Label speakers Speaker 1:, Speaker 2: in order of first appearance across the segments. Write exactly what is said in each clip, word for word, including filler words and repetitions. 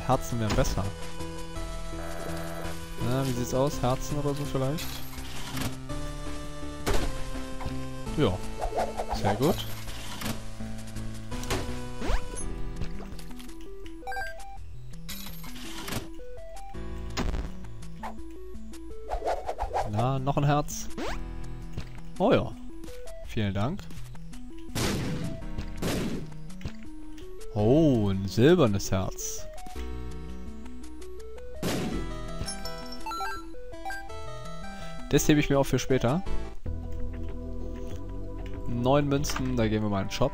Speaker 1: Herzen wären besser. Na, wie sieht's aus? Herzen oder so vielleicht? Ja. Sehr gut. Na, noch ein Herz. Oh ja. Vielen Dank. Oh, ein silbernes Herz. Das hebe ich mir auf für später. Neun Münzen, da gehen wir mal in den Shop.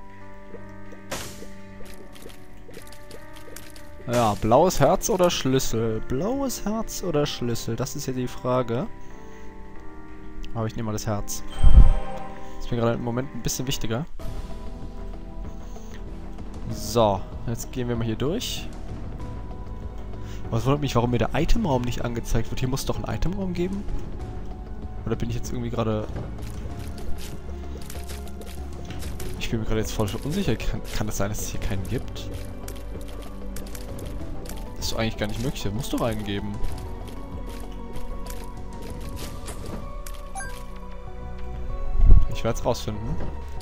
Speaker 1: Ja, blaues Herz oder Schlüssel? Blaues Herz oder Schlüssel? Das ist ja die Frage. Aber ich nehme mal das Herz. Das ist mir gerade im Moment ein bisschen wichtiger. So, jetzt gehen wir mal hier durch. Was wundert mich, warum mir der Itemraum nicht angezeigt wird. Hier muss es doch einen Itemraum geben? Oder bin ich jetzt irgendwie gerade... Ich bin mir gerade jetzt voll unsicher. Kann, kann das sein, dass es hier keinen gibt? Das ist doch eigentlich gar nicht möglich. Der muss doch einen geben. Ich werde es rausfinden.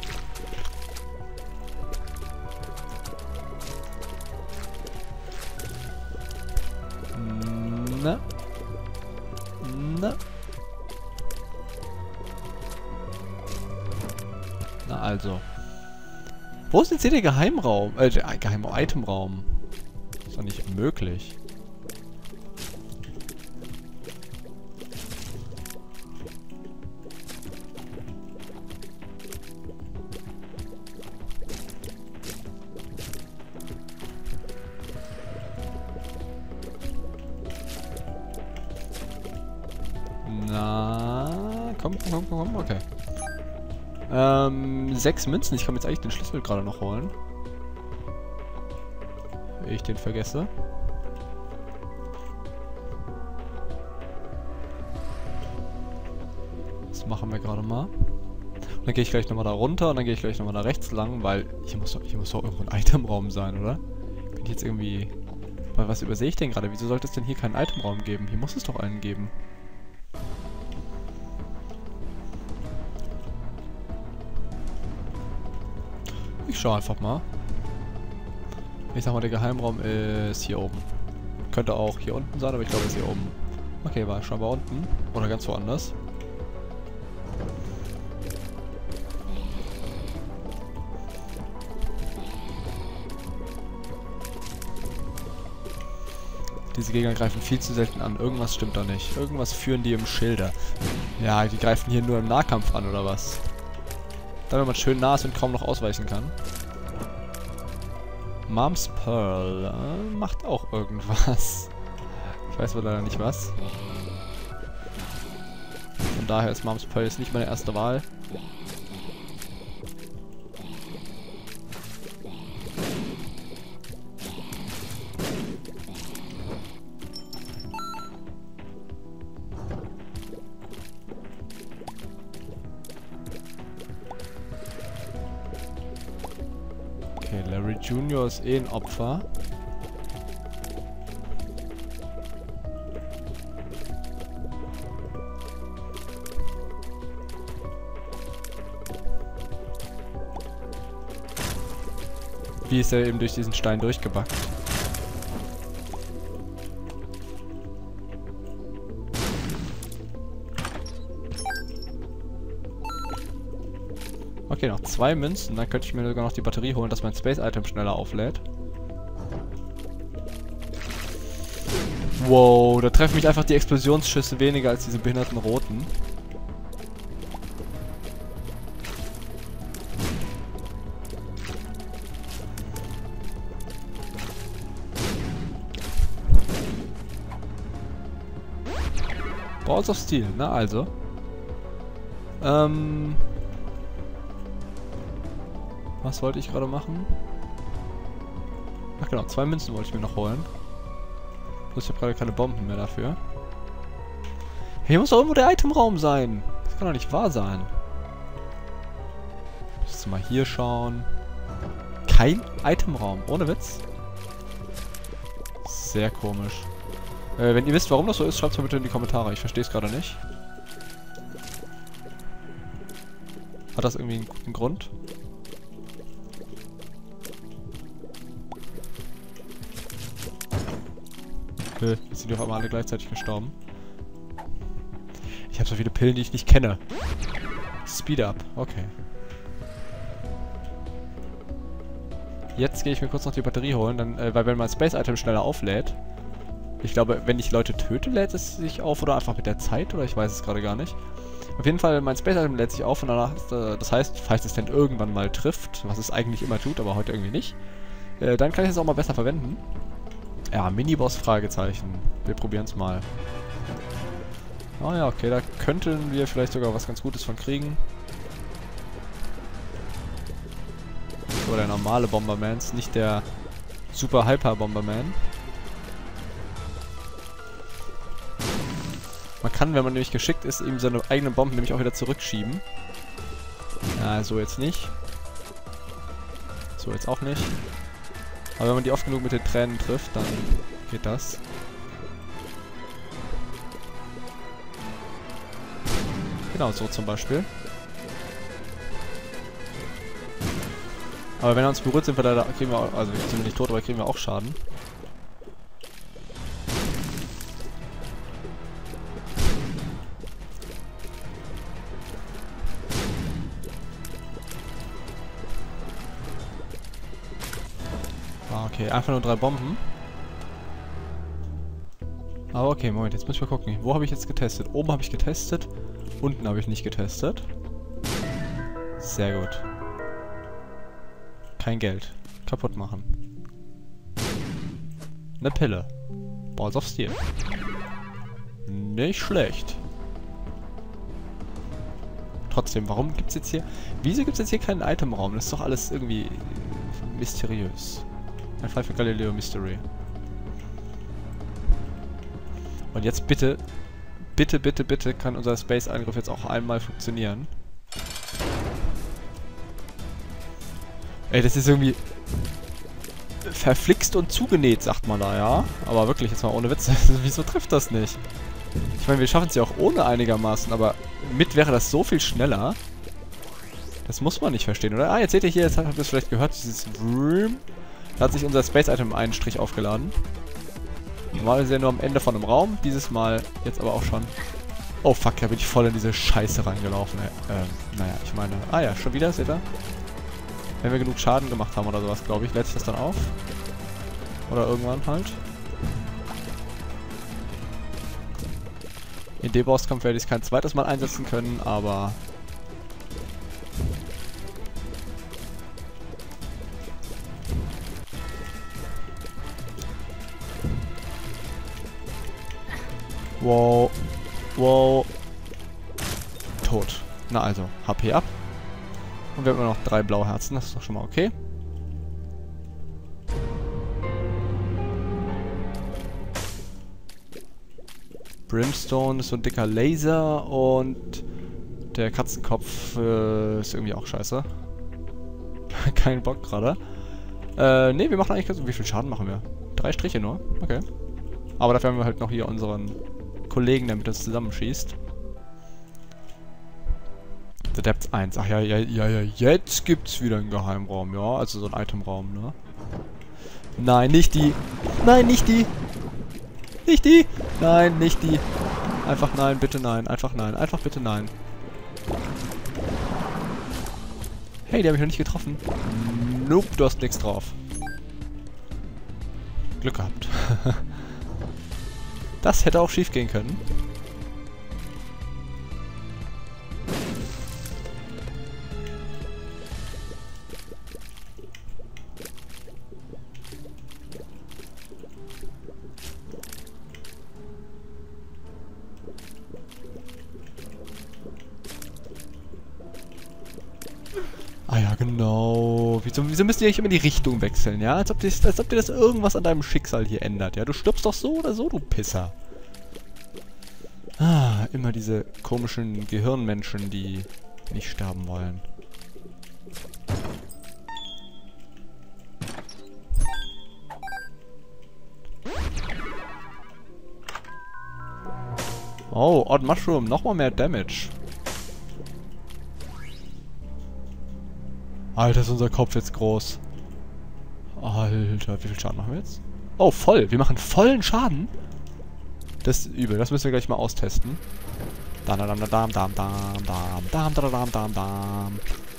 Speaker 1: Na. Na. Na also. Wo ist jetzt hier der Geheimraum? Äh, der geheime Itemraum. Ist doch nicht möglich. Na, komm, komm, komm, komm, okay. Ähm, sechs Münzen. Ich kann mir jetzt eigentlich den Schlüssel gerade noch holen. Ehe ich den vergesse. Das machen wir gerade mal. Und dann gehe ich gleich nochmal da runter und dann gehe ich gleich nochmal da rechts lang, weil hier muss doch, hier muss doch irgendwo ein Itemraum sein, oder? Bin ich jetzt irgendwie... Was übersehe ich denn gerade? Wieso sollte es denn hier keinen Itemraum geben? Hier muss es doch einen geben. Ich schau einfach mal. Ich sag mal, der Geheimraum ist hier oben. Könnte auch hier unten sein, aber ich glaube, er ist hier oben. Okay, war schon mal unten. Oder ganz woanders. Diese Gegner greifen viel zu selten an. Irgendwas stimmt da nicht. Irgendwas führen die im Schilde. Ja, die greifen hier nur im Nahkampf an, oder was? Dann, wenn man schön nah ist und kaum noch ausweichen kann. Mom's Pearl äh, macht auch irgendwas. Ich weiß wohl leider nicht was. Von daher ist Mom's Pearl jetzt nicht meine erste Wahl. Okay, Larry Junior ist eh ein Opfer. Wie ist er eben durch diesen Stein durchgebackt? Okay, noch zwei Münzen. Dann könnte ich mir sogar noch die Batterie holen, dass mein Space-Item schneller auflädt. Wow, da treffen mich einfach die Explosionsschüsse weniger als diese behinderten Roten. Balls of Steel, na also. Ähm... Was wollte ich gerade machen? Ach genau, zwei Münzen wollte ich mir noch holen. Bloß ich habe gerade keine Bomben mehr dafür. Hier muss doch irgendwo der Itemraum sein. Das kann doch nicht wahr sein. Ich muss mal hier schauen. Kein Itemraum, ohne Witz. Sehr komisch. Äh, wenn ihr wisst, warum das so ist, schreibt es mal bitte in die Kommentare. Ich verstehe es gerade nicht. Hat das irgendwie einen guten Grund? Äh, jetzt sind die auf einmal alle gleichzeitig gestorben. Ich habe so viele Pillen, die ich nicht kenne. Speed up, okay. Jetzt gehe ich mir kurz noch die Batterie holen, dann, äh, weil wenn mein Space Item schneller auflädt. Ich glaube, wenn ich Leute töte, lädt es sich auf oder einfach mit der Zeit, oder ich weiß es gerade gar nicht. Auf jeden Fall, mein Space Item lädt sich auf und danach, ist, äh, das heißt, falls es denn irgendwann mal trifft, was es eigentlich immer tut, aber heute irgendwie nicht, äh, dann kann ich es auch mal besser verwenden. Ja, Miniboss, Fragezeichen. Wir probieren es mal. Ah ja, okay, da könnten wir vielleicht sogar was ganz Gutes von kriegen. So, der normale Bomberman, nicht der Super Hyper Bomberman. Man kann, wenn man nämlich geschickt ist, eben seine eigenen Bomben nämlich auch wieder zurückschieben. Ja, so jetzt nicht. So jetzt auch nicht. Aber wenn man die oft genug mit den Tränen trifft, dann geht das. Genau, so zum Beispiel. Aber wenn er uns berührt, sind wir da, kriegen wir auch, also sind wir nicht tot, aber kriegen wir auch Schaden. Ah, okay, einfach nur drei Bomben. Aber okay, Moment, jetzt muss ich mal gucken. Wo habe ich jetzt getestet? Oben habe ich getestet, unten habe ich nicht getestet. Sehr gut. Kein Geld. Kaputt machen. Eine Pille. Balls of Steel. Nicht schlecht. Trotzdem, warum gibt's jetzt hier... Wieso gibt's jetzt hier keinen Itemraum? Das ist doch alles irgendwie mysteriös. Ein Fall für Galileo Mystery. Und jetzt bitte, bitte, bitte, bitte kann unser Space-Angriff jetzt auch einmal funktionieren. Ey, das ist irgendwie verflixt und zugenäht, sagt man da, ja? Aber wirklich, jetzt mal ohne Witz, wieso trifft das nicht? Ich meine, wir schaffen es ja auch ohne einigermaßen, aber mit wäre das so viel schneller. Das muss man nicht verstehen, oder? Ah, jetzt seht ihr hier, jetzt habt ihr es vielleicht gehört, dieses Vroom. Da hat sich unser Space-Item einen Strich aufgeladen. Normalerweise ja nur am Ende von einem Raum, dieses Mal jetzt aber auch schon. Oh fuck, da bin ich voll in diese Scheiße reingelaufen, ey. Ähm, naja, ich meine... Ah ja, schon wieder, seht ihr? Wenn wir genug Schaden gemacht haben oder sowas, glaube ich, lädt sich das dann auf. Oder irgendwann halt. In dem Bosskampf werde ich es kein zweites Mal einsetzen können, aber... Wow. Wow. Tot. Na also, H P ab. Und wir haben immer noch drei blaue Herzen, das ist doch schon mal okay. Brimstone ist so ein dicker Laser und der Katzenkopf äh, ist irgendwie auch scheiße. Kein Bock gerade. Äh, ne, wir machen eigentlich ganz... Wie viel Schaden machen wir? Drei Striche nur? Okay. Aber dafür haben wir halt noch hier unseren Kollegen, der mit uns zusammenschießt. The Depths eins. Ach ja, ja, ja, ja, jetzt gibt's wieder einen Geheimraum, ja. Also so ein Itemraum, ne? Nein, nicht die. Nein, nicht die. Nicht die. Nein, nicht die. Einfach nein, bitte nein. Einfach nein. Einfach bitte nein. Hey, die habe ich noch nicht getroffen. Nope, du hast nichts drauf. Glück gehabt. Das hätte auch schief gehen können. Ah ja, genau. Wieso, wieso müsst ihr nicht immer die Richtung wechseln, ja? Als ob, das, als ob dir das irgendwas an deinem Schicksal hier ändert, ja? Du stirbst doch so oder so, du Pisser. Ah, immer diese komischen Gehirnmenschen, die nicht sterben wollen. Oh, Odd Mushroom, nochmal mehr Damage. Alter, ist unser Kopf jetzt groß. Alter, wie viel Schaden machen wir jetzt? Oh, voll. Wir machen vollen Schaden. Das ist übel. Das müssen wir gleich mal austesten. Dam, dam, dam, dam, dam, dam, dam, dam, dam, dam, dam.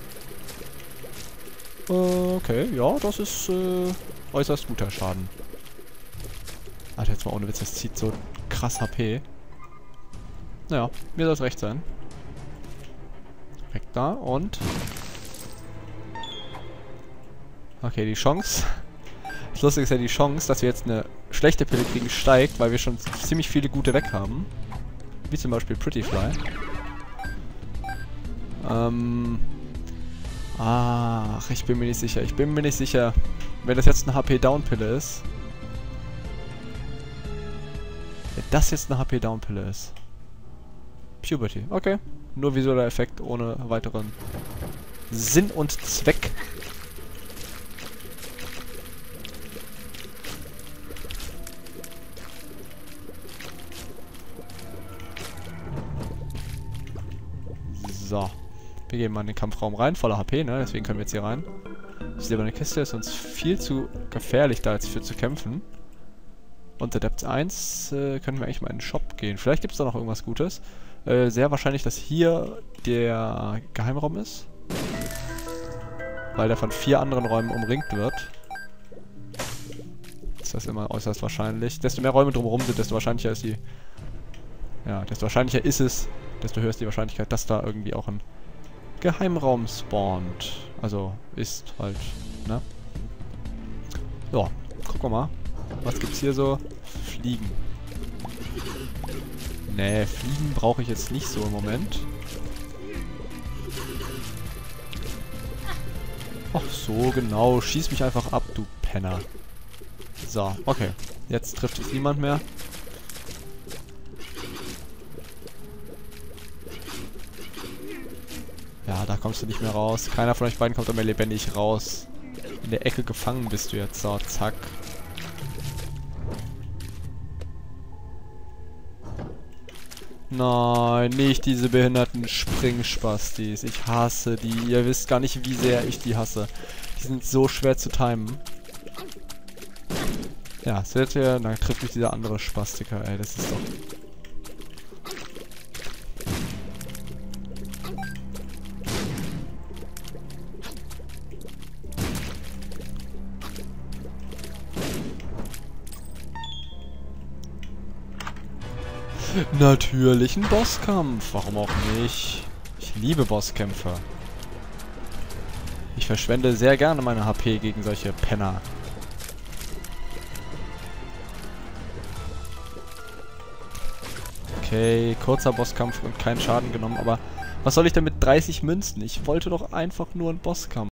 Speaker 1: Okay, ja, das ist äh, äußerst guter Schaden. Alter, jetzt mal ohne Witz, das zieht so krass H P. Naja, mir soll es recht sein. Weg da und... Okay, die Chance... Das Lustige ist ja, die Chance, dass wir jetzt eine schlechte Pille kriegen, steigt, weil wir schon ziemlich viele gute weg haben. Wie zum Beispiel Pretty Fly. Ähm... Ach, ich bin mir nicht sicher. Ich bin mir nicht sicher, wenn das jetzt eine H P-Down-Pille ist. Wenn das jetzt eine H P-Down-Pille ist. Puberty, okay. Nur visueller Effekt, ohne weiteren Sinn und Zweck. So. Wir gehen mal in den Kampfraum rein, voller H P, ne? Deswegen können wir jetzt hier rein. Die silberne Kiste ist uns viel zu gefährlich, da jetzt für zu kämpfen. Und Adept eins äh, können wir eigentlich mal in den Shop gehen. Vielleicht gibt es da noch irgendwas Gutes. Äh, sehr wahrscheinlich, dass hier der Geheimraum ist. Weil der von vier anderen Räumen umringt wird. Das ist immer äußerst wahrscheinlich. Desto mehr Räume drumherum sind, desto wahrscheinlicher ist die... Ja, desto wahrscheinlicher ist es, desto höher ist die Wahrscheinlichkeit, dass da irgendwie auch ein Geheimraum spawnt. Also, ist halt, ne? Ja, gucken wir mal. Was gibt's hier so? Fliegen. Nee, Fliegen brauche ich jetzt nicht so im Moment. Ach so, genau. Schieß mich einfach ab, du Penner. So, okay. Jetzt trifft es niemand mehr. Ja, da kommst du nicht mehr raus. Keiner von euch beiden kommt mehr lebendig raus. In der Ecke gefangen bist du jetzt. So, zack. Nein, nicht diese behinderten Springspastis. Ich hasse die. Ihr wisst gar nicht, wie sehr ich die hasse. Die sind so schwer zu timen. Ja, seht ihr? Dann trifft mich dieser andere Spastiker, ey. Das ist doch... Natürlich ein Bosskampf. Warum auch nicht? Ich liebe Bosskämpfe. Ich verschwende sehr gerne meine H P gegen solche Penner. Okay, kurzer Bosskampf und keinen Schaden genommen, aber was soll ich denn mit dreißig Münzen? Ich wollte doch einfach nur einen Bosskampf.